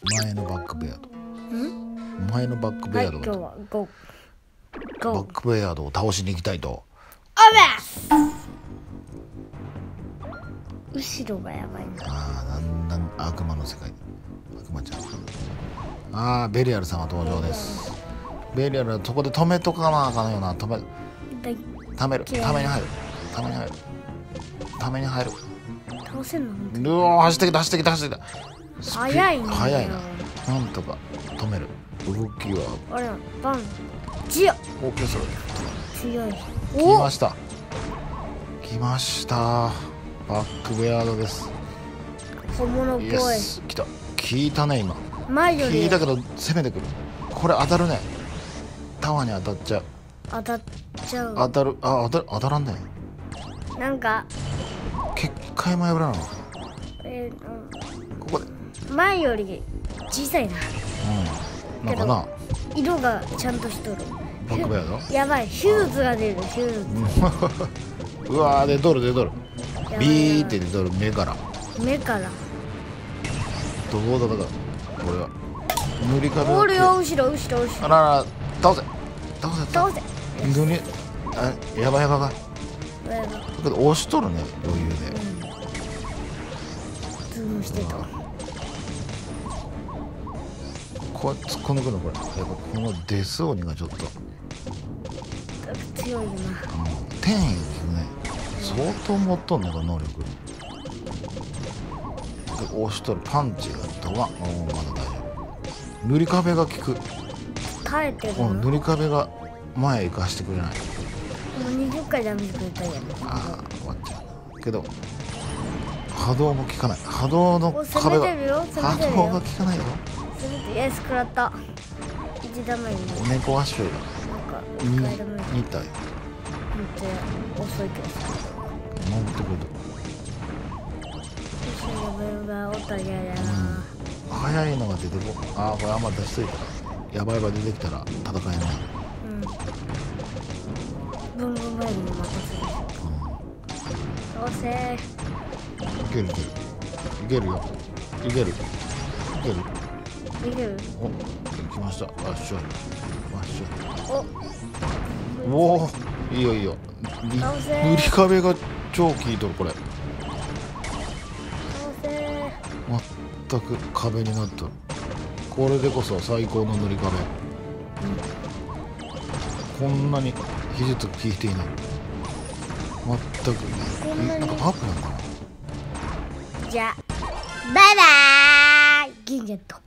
前のバックベアード。前のバックベアード、 はい、今日はバックベアードを倒しに行きたいと。 後ろがやばいな。 だんだん悪魔の世界。悪魔ちゃん。ベリアルさんは登場です。ベリアルはそこで止めとかなあかんよな。ためる。ために入る。 倒せんの？ うわ、走ってきた。 早いね。 早いな。なんとか止める。動きはあれバンジオ。 オーケー、それ強い。 来ましたバックベアードです。 本物っぽい。 来た。効いたね今。 前より効いたけど攻めてくる。これ当たるね。タワーに当たっちゃう。 当たっちゃう。 当たらんね。 なんか結界前裏なの。ここで前より小さいな。 なんかな。 色がちゃんとしとる。 バックベアードやばい、ヒューズが出る。ヒューズうわー、出とるビーって出とる。目からどうだこれは塗り壁おるよ。後ろあら倒せ塗りやばいけど押しとるね、余裕で。 ズームしてた。 こう突っ込んでくるの。これやっぱこのデス鬼がちょっと強いな。 天意ね。相当持っとんね、この能力。で押しとる。パンチがドワン。まだ大丈夫。塗り壁が効く。 耐えてるの。 塗り壁が前行かしてくれない。 もう20回ダメージくれたやん。 終わっちゃうけど波動も効かない。波動の壁が波動が効かないよ。 食らった。1ダメージ。 猫足が 2回ダメージ。 2体。 めっちゃ遅いけどさ。 守ってくれ後ろのベルがおったら嫌やな。 早いのが出てここれあんま出しといたらやばい出てきたら戦えない。 ブンブンベルに任せる。倒せ。 いけるよ。来ました。おお、いいよ。塗り壁が超効いとる。これ全く壁になっとる。これでこそ最高の塗り壁。こんなに技術効いていない。全くなんかパープなんだな。 じゃあバイバーイ。銀ジェット。